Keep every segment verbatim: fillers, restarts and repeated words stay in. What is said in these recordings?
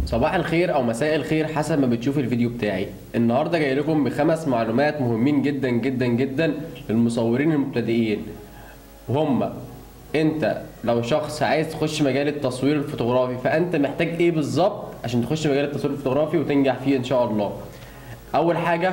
صباح الخير او مساء الخير حسب ما بتشوف الفيديو بتاعي. النهارده جاي لكم بخمس معلومات مهمين جدا جدا جدا للمصورين المبتدئين، وهم انت لو شخص عايز تخش مجال التصوير الفوتوغرافي فانت محتاج ايه بالظبط عشان تخش مجال التصوير الفوتوغرافي وتنجح فيه ان شاء الله. اول حاجه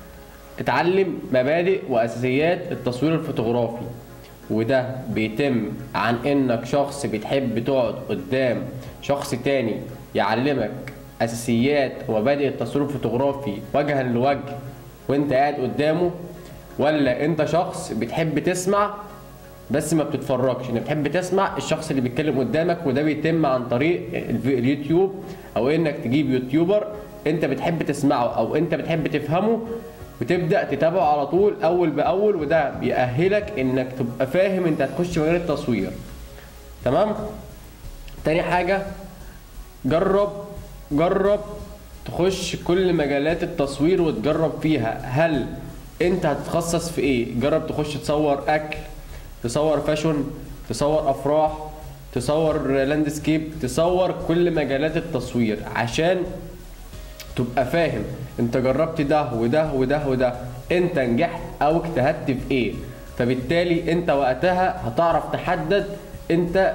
اتعلم مبادئ واساسيات التصوير الفوتوغرافي، وده بيتم عن انك شخص بتحب تقعد قدام شخص تاني يعلمك اساسيات ومبادئ التصوير الفوتوغرافي وجها لوجه وانت قاعد قدامه، ولا انت شخص بتحب تسمع بس ما بتتفرجش، انك بتحب تسمع الشخص اللي بيتكلم قدامك، وده بيتم عن طريق اليوتيوب او انك تجيب يوتيوبر انت بتحب تسمعه او انت بتحب تفهمه وتبدا تتابعه على طول اول باول، وده بيأهلك انك تبقى فاهم انت هتخش مجال التصوير. تمام؟ تاني حاجه جرب جرب تخش كل مجالات التصوير وتجرب فيها هل انت هتتخصص في ايه. جرب تخش تصور اكل، تصور فاشون، تصور افراح، تصور لاندسكيب، تصور كل مجالات التصوير عشان تبقى فاهم انت جربت ده وده وده وده انت نجحت او اجتهدت في ايه، فبالتالي انت وقتها هتعرف تحدد انت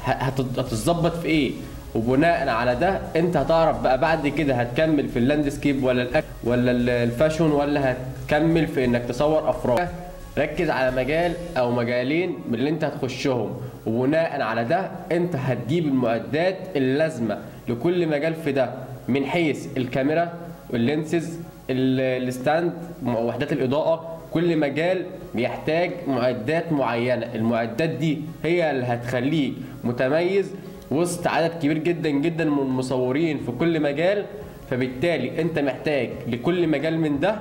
هتتظبط في ايه، وبناء على ده انت هتعرف بقى بعد كده هتكمل في اللاندسكيب ولا الاكل ولا الفاشون ولا هتكمل في انك تصور افراح. ركز على مجال او مجالين من اللي انت هتخشهم، وبناء على ده انت هتجيب المعدات اللازمه لكل مجال في ده، من حيث الكاميرا واللينسز الستاند وحدات الاضاءه. كل مجال بيحتاج معدات معينه، المعدات دي هي اللي هتخليك متميز وسط عدد كبير جدا جدا من المصورين في كل مجال، فبالتالي انت محتاج لكل مجال من ده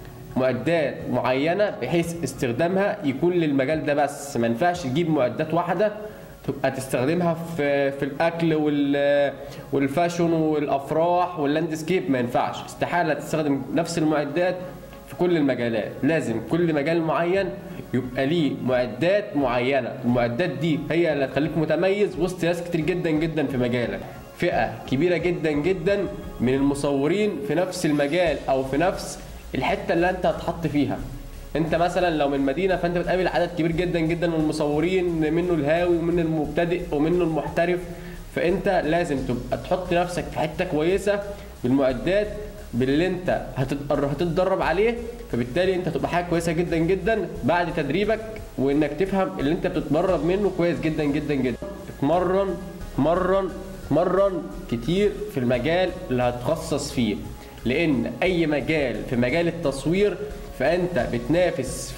معدات معينه بحيث استخدامها يكون للمجال ده بس. ما ينفعش تجيب معدات واحده تبقى تستخدمها في في الاكل والفاشون والافراح واللاندسكيب، ما ينفعش، استحاله تستخدم نفس المعدات في كل المجالات. لازم كل مجال معين يبقى ليه معدات معينه، المعدات دي هي اللي هتخليك متميز وسط ناس كتير جدا جدا في مجالك. فئه كبيره جدا جدا من المصورين في نفس المجال او في نفس الحته اللي انت هتحط فيها. انت مثلا لو من مدينه فانت بتقابل عدد كبير جدا جدا من المصورين، منه الهاوي ومنه المبتدئ ومنه المحترف، فانت لازم تبقى تحط نفسك في حته كويسه بالمعدات باللي انت هتتدرب عليه، فبالتالي انت هتبقى حاجه كويسه جدا جدا بعد تدريبك وانك تفهم اللي انت بتتمرن منه كويس جدا جدا جدا. اتمرن اتمرن اتمرن كتير في المجال اللي هتخصص فيه، لان اي مجال في مجال التصوير فانت بتنافس.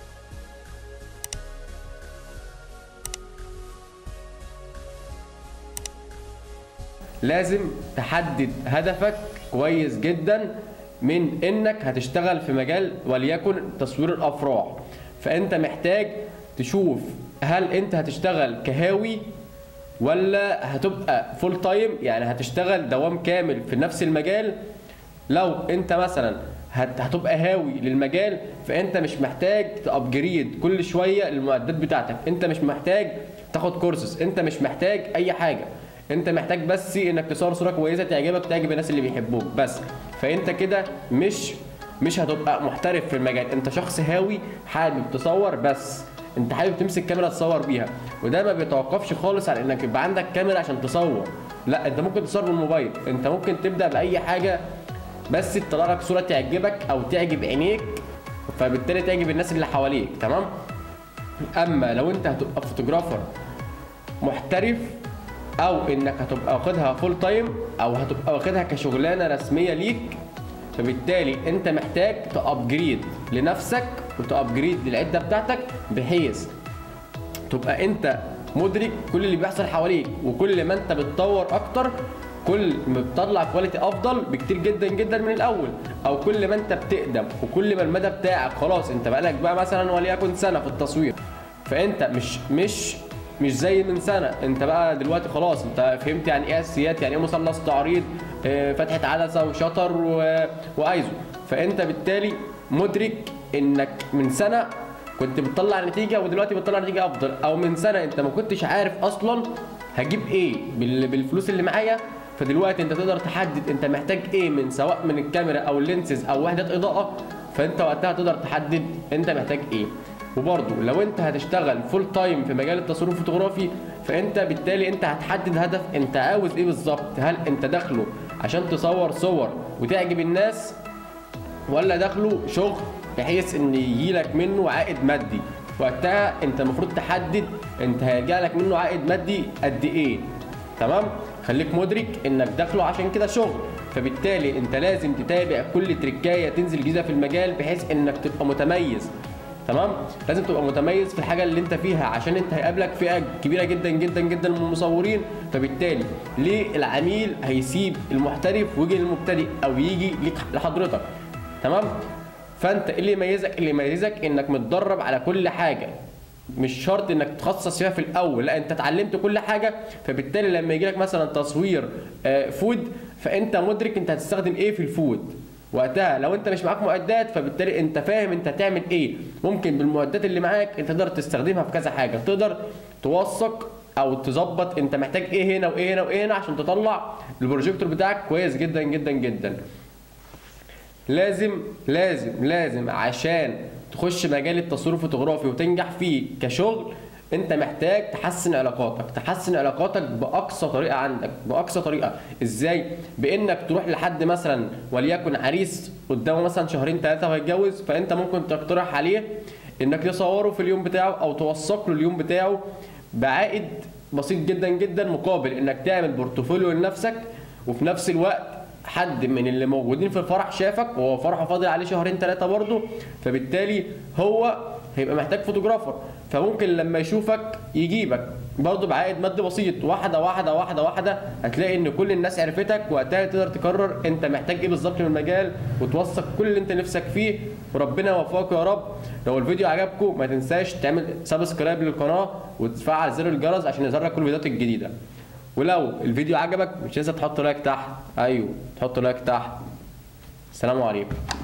لازم تحدد هدفك كويس جدا من انك هتشتغل في مجال وليكن تصوير الافراح، فانت محتاج تشوف هل انت هتشتغل كهاوي ولا هتبقى فول تايم، يعني هتشتغل دوام كامل في نفس المجال. لو انت مثلا هتبقى هاوي للمجال فانت مش محتاج تابجريد كل شويه المعدات بتاعتك، انت مش محتاج تاخد كورسز، انت مش محتاج اي حاجه، انت محتاج بس انك تصور صوره كويسه تعجبك تعجب الناس اللي بيحبوك بس. فانت كده مش مش هتبقى محترف في المجال، انت شخص هاوي حابب تصور بس، انت حابب تمسك كاميرا تصور بيها، وده ما بيتوقفش خالص على انك يبقى عندك كاميرا عشان تصور، لا انت ممكن تصور بالموبايل، انت ممكن تبدا باي حاجه بس تطلع لك صوره تعجبك او تعجب عينيك فبالتالي تعجب الناس اللي حواليك. تمام؟ اما لو انت هتبقى فوتوغرافر محترف او انك هتبقى واخدها فول تايم او هتبقى واخدها كشغلانه رسميه ليك، فبالتالي انت محتاج تابجريد لنفسك وتابجريد للعده بتاعتك بحيث تبقى انت مدرك كل اللي بيحصل حواليك، وكل ما انت بتطور اكتر كل ما بتطلع كواليتي افضل بكتير جدا جدا من الاول، او كل ما انت بتقدم وكل ما المدى بتاعك خلاص انت بقالك بقى مثلا وليكن سنه في التصوير، فانت مش مش مش زي من سنه، انت بقى دلوقتي خلاص انت فهمت يعني ايه اساسيات، يعني ايه مثلث تعريض، اه فتحه عدسه وشطر وايزو، فانت بالتالي مدرك انك من سنه كنت بتطلع نتيجه ودلوقتي بتطلع نتيجه افضل، او من سنه انت ما كنتش عارف اصلا هجيب ايه بالفلوس اللي معايا فدلوقتي انت تقدر تحدد انت محتاج ايه من سواء من الكاميرا او اللينسز او وحده اضاءه، فانت وقتها تقدر تحدد انت محتاج ايه. وبرده لو انت هتشتغل فول تايم في مجال التصوير الفوتوغرافي، فانت بالتالي انت هتحدد هدف انت عاوز ايه بالظبط. هل انت داخله عشان تصور صور وتعجب الناس، ولا داخله شغل بحيث ان يجيلك منه عائد مادي؟ وقتها انت المفروض تحدد انت هيرجع لك منه عائد مادي قد ايه. تمام؟ خليك مدرك انك داخله عشان كده شغل، فبالتالي انت لازم تتابع كل تركايه تنزل جديده في المجال بحيث انك تبقى متميز. تمام؟ لازم تبقى متميز في الحاجه اللي انت فيها، عشان انت هيقابلك فئه كبيره جدا جدا جدا من المصورين. فبالتالي ليه العميل هيسيب المحترف ويجي للمبتدئ او يجي ليك لحضرتك؟ تمام؟ فانت اللي يميزك اللي يميزك انك متدرب على كل حاجه، مش شرط انك تتخصص فيها في الاول، لا انت اتعلمت كل حاجه. فبالتالي لما يجي لك مثلا تصوير فود، فانت مدرك انت هتستخدم ايه في الفود. وقتها لو انت مش معاك معدات، فبالتالي انت فاهم انت هتعمل ايه. ممكن بالمعدات اللي معاك انت تقدر تستخدمها في كذا حاجه، تقدر توثق او تظبط انت محتاج ايه هنا وايه هنا وايه هنا عشان تطلع البروجيكتور بتاعك كويس جدا جدا جدا. لازم لازم لازم عشان تخش مجال التصوير الفوتوغرافي وتنجح فيه كشغل، انت محتاج تحسن علاقاتك، تحسن علاقاتك باقصى طريقه عندك، باقصى طريقه. ازاي؟ بانك تروح لحد مثلا وليكن عريس قدامه مثلا شهرين ثلاثه وهيتجوز، فانت ممكن تقترح عليه انك تصوره في اليوم بتاعه او توثق له اليوم بتاعه بعائد بسيط جدا جدا، مقابل انك تعمل بورتفوليو لنفسك. وفي نفس الوقت حد من اللي موجودين في الفرح شافك وهو فرحه فاضل عليه شهرين ثلاثه برضه، فبالتالي هو هيبقى محتاج فوتوغرافر، فممكن لما يشوفك يجيبك برضه بعائد مادي بسيط. واحده واحده واحده واحده هتلاقي ان كل الناس عرفتك، وقتها تقدر تقرر انت محتاج ايه بالظبط من المجال وتوثق كل اللي انت نفسك فيه. وربنا يوفقك يا رب. لو الفيديو عجبكم ما تنساش تعمل سبسكرايب للقناه وتفعل زر الجرس عشان يظهر لك كل الفيديوهات الجديده. ولو الفيديو عجبك مش تنسى تحط لايك تحت، ايوه تحط لايك تحت. السلام عليكم.